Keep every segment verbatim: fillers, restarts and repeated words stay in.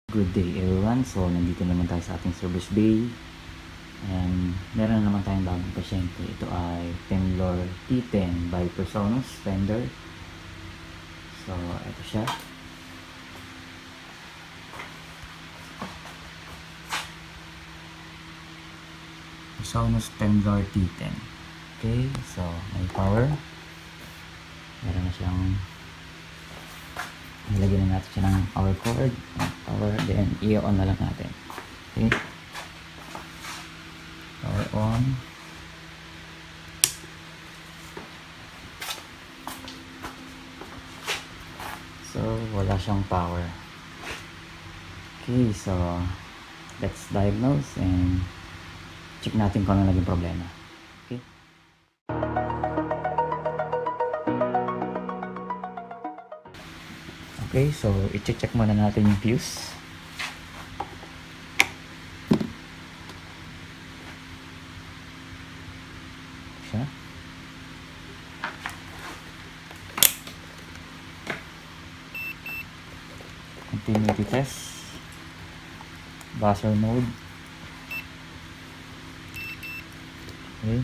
Good day everyone. So nandito naman tayo sa ating service bay and meron na naman tayong bagong pasyente. Ito ay Temblor T ten by Presonus fender. So ito siya. Presonus Temblor T ten. Okay, so may power. Meron na siyang nilagyan na natin siya ng power cord, power, then i-on na lang natin. Okay, power on. So wala siyang power. Okay, so let's diagnose and check natin kung ano naging problema. Okay, okay, so i-check muna natin yung fuse. Siya. Continuity test. Buzzer mode. Okay.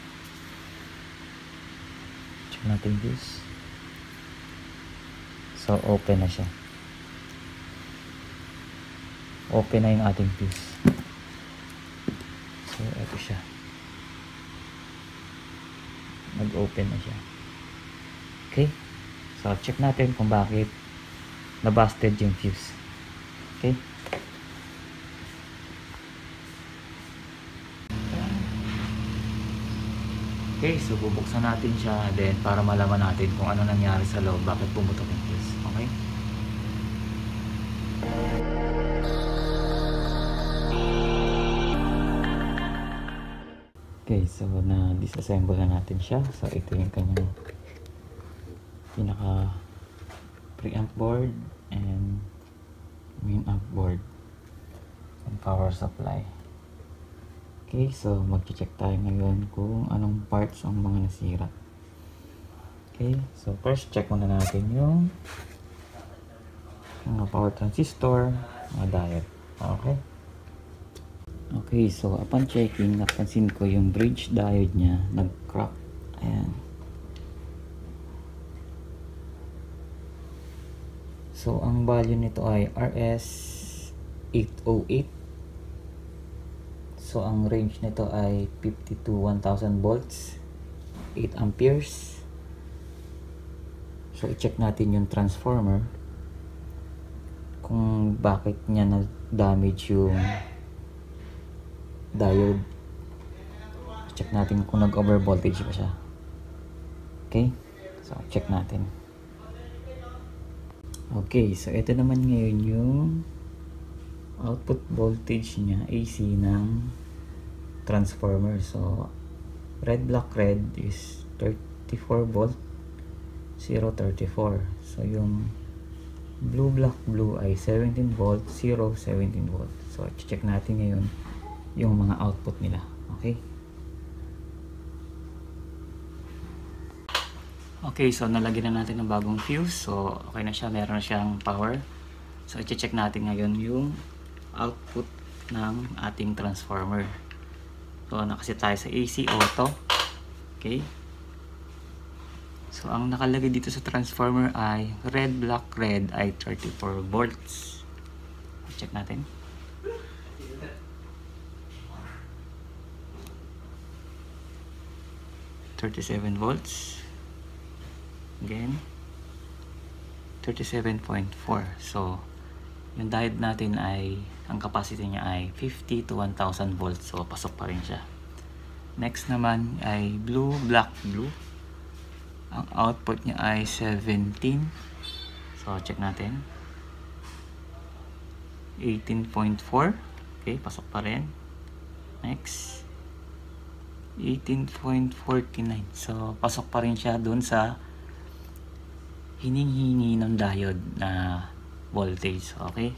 Check natin fuse. So open na siya. Open na yung ating fuse. So ito siya. Nag-open na siya. Okay. So check natin kung bakit na-busted yung fuse. Okay. Okay, so bubuksan natin siya then para malaman natin kung ano nangyari sa loob, bakit pumutok yung fuse. Okay? Okay, so na disassemble na natin siya. So ito yung kanyang pinaka preamp board and main amp board and power supply. Okay, so mag-check tayo ngayon kung anong parts ang mga nasira. Okay, so first check muna natin yung mga power transistor, mga diode. Okay. Okay, so upon checking, napansin ko yung bridge diode niya nag-crack. Ayan. So ang value nito ay R S eight oh eight. So ang range nito ay fifty to one thousand volts, eight amperes. So i-check natin yung transformer kung bakit niya na-damage yung diode. Check natin kung nag-over voltage pa siya. Okay, so check natin. Okay, so ito naman ngayon yung output voltage niya A C ng transformer. So red black red is thirty-four volt, zero thirty-four. So yung blue black blue ay seventeen volt, zero seventeen volt. So check natin ngayon yung mga output nila. Okay, okay, so nalagyan na natin ng bagong fuse. So okay na siya, meron na siyang power. So i-check natin ngayon yung output ng ating transformer. So nakaset tayo sa A C auto. Okay, so ang nakalagay dito sa transformer ay red black red ay thirty-four volts. Check natin. thirty-seven volts. Again thirty-seven point four. So yung diode natin ay ang capacity niya ay fifty to one thousand volts. So pasok pa rin siya. Next naman ay blue black blue. Ang output niya ay seventeen. So check natin. eighteen point four. Okay, pasok pa rin. Next eighteen point four nine. So pasok pa rin siya dun sa hining-hingi ng diode na voltage. Okay,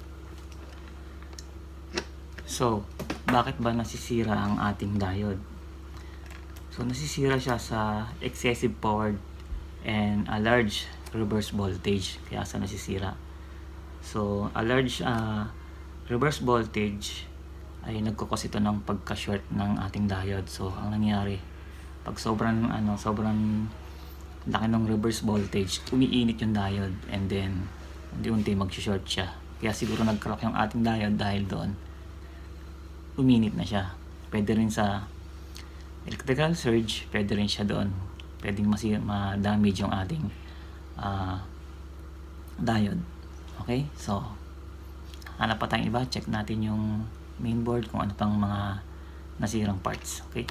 so bakit ba nasisira ang ating diode? So nasisira siya sa excessive power and a large reverse voltage, kaya sa nasisira. So, a large uh, reverse voltage ay nagkukos ito ng pagka-short ng ating diode. So, ang nangyari, pag sobrang, ano, sobrang laki ng reverse voltage, umiinit yung diode and then, unti-unti mag-short siya. Kaya siguro nag-crack yung ating diode dahil doon, uminit na siya. Pwede rin sa electrical surge, pwede rin siya doon. Pwedeng ma-damage yung ating uh, diode. Okay? So, hanap pa tayong iba. Check natin yung mainboard kung ano pang mga nasirang parts. Okay?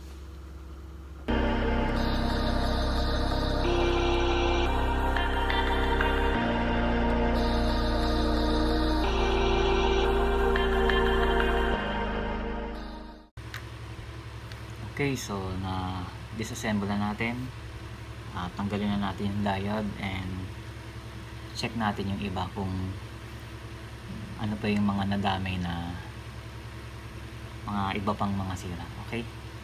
Okay, so na disassemble na natin. Uh, tanggalin na natin yung diode and check natin yung iba kung ano pa yung mga nadamay na mga iba pang mga sira. Okay?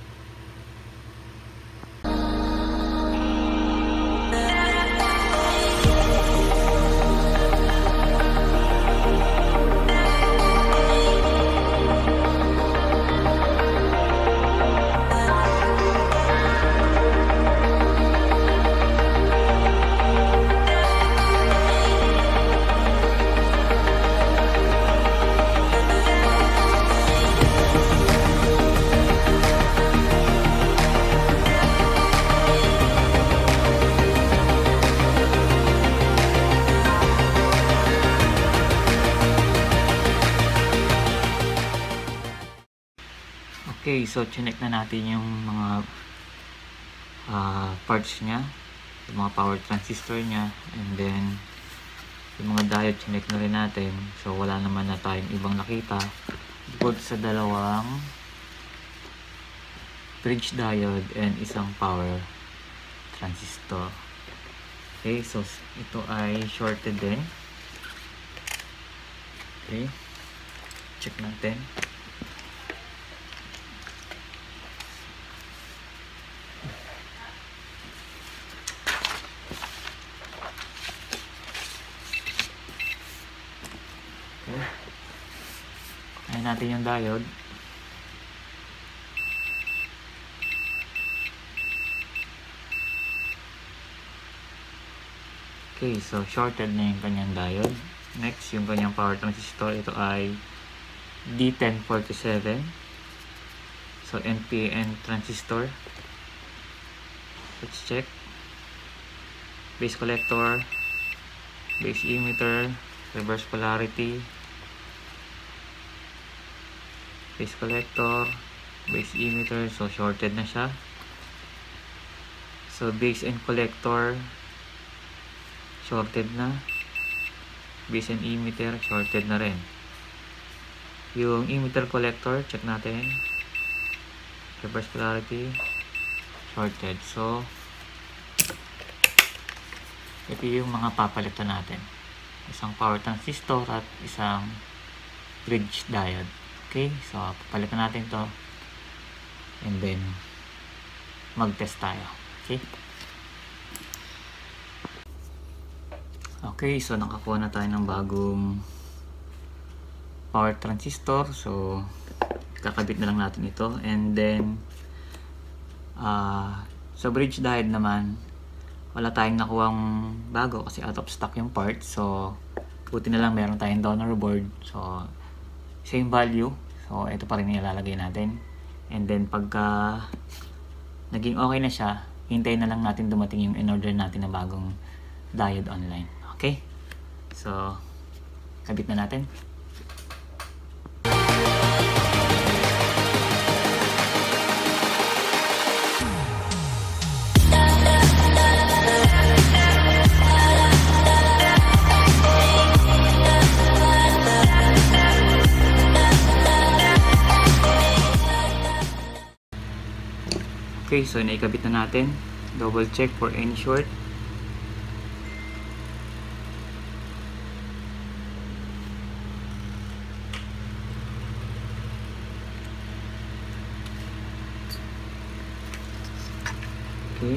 Okay, so chinek na natin yung mga uh, parts niya, yung mga power transistor niya, and then yung mga diode chinek na rin natin. So wala naman na tayong ibang nakita bukod sa dalawang bridge diode and isang power transistor. Okay, so ito ay shorted din. Okay, check natin. Ayan natin yung diode. Okay, so shorted na yung kanyang diode. Next, yung kanyang power transistor. Ito ay D ten forty-seven. So N P N transistor. Let's check. Base collector, base emitter, reverse polarity, base collector, base emitter. So shorted na siya. So base and collector shorted na. Base and emitter shorted na rin. Yung emitter collector, check natin. Reverse polarity shorted. So ito yung mga papalitan natin. Isang power transistor at isang bridge diode. Okay, so papalitan natin to and then mag-test tayo. Okay. Okay, so nakakuha na tayo ng bagong power transistor. So kakabit na lang natin ito, and then uh, sa bridge diode naman wala tayong nakuhang bago kasi out of stock yung part. So buti na lang meron tayong donor board. So same value. So ito pa rin ilalagay natin. And then pagka naging okay na siya, hintayin na lang natin dumating yung in-order natin na bagong diode online. Okay? So kabit na natin. Okay, so naikabit na natin. Double check for any short. Okay.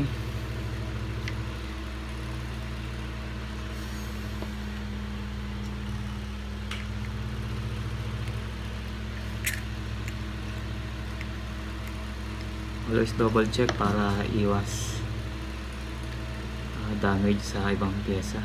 always double check para iwas uh, damage sa ibang pyesa.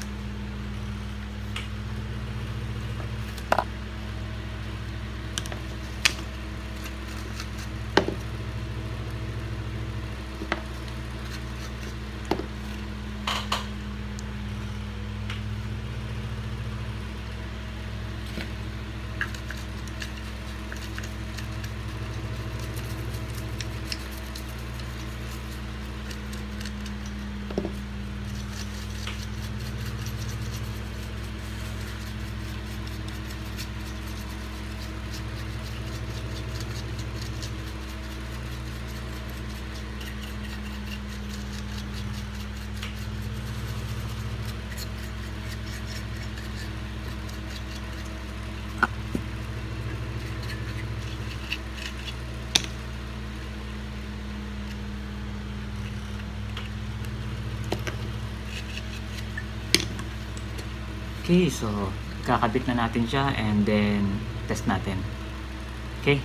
Okay, so kakabit na natin siya and then test natin. Okay.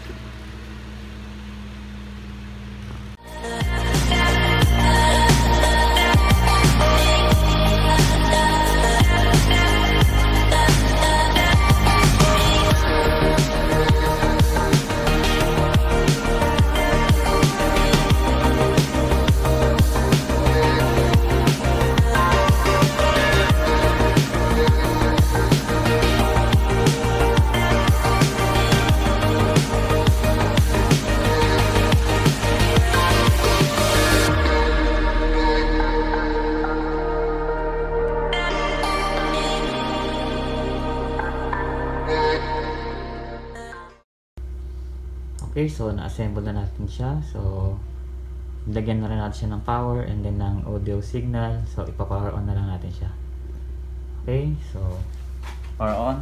Okay, so na-assemble na natin siya. So, lagyan na rin natin siya ng power and then ng audio signal. So, ipa-power on na lang natin siya. Okay, so power on.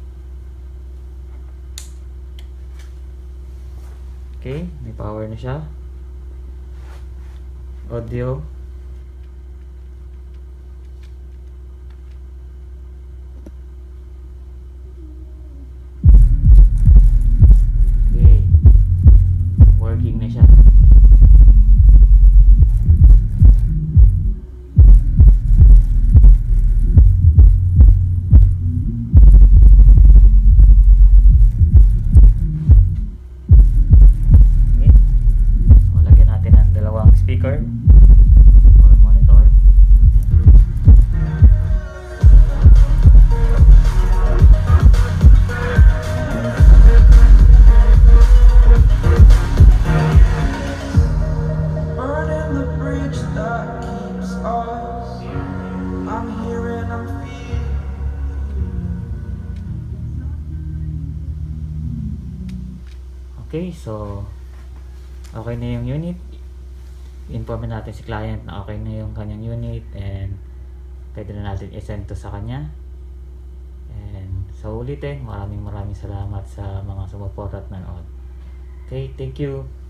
Okay, may power na siya. Audio. Working na siya. Okay. So, lagyan natin ng dalawang speaker or monitor. Okay, so okay na yung unit. Inform natin si client na okay na yung kanyang unit and pwede na natin i-send to sa kanya. And sa ulitin, maraming maraming salamat sa mga sumuporta at nanood. Okay, thank you.